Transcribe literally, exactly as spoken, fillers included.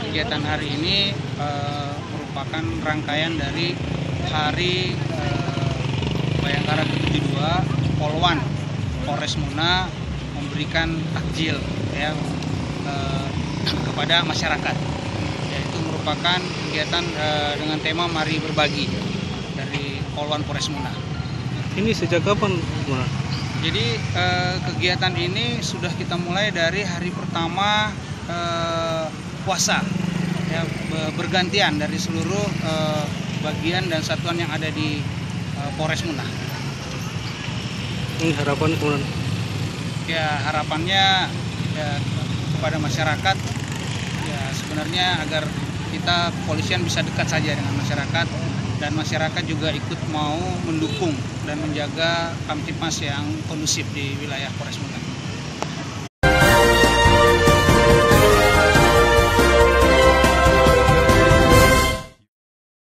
kegiatan hari ini uh, merupakan rangkaian dari Hari uh, Bayangkara ke tujuh puluh dua. Polwan Polres Muna memberikan takjil ya uh, kepada masyarakat. Yaitu merupakan kegiatan uh, dengan tema Mari Berbagi dari Polwan Polres Muna. Ini sejak kapan, Muna? Jadi uh, kegiatan ini sudah kita mulai dari hari pertama uh, puasa. Ya, bergantian dari seluruh uh, bagian dan satuan yang ada di uh, Polres Muna. Ini harapan kemudian? Ya harapannya ya, kepada masyarakat ya sebenarnya agar kita kepolisian bisa dekat saja dengan masyarakat dan masyarakat juga ikut mau mendukung dan menjaga Kamtipmas yang kondusif di wilayah Polres Muna.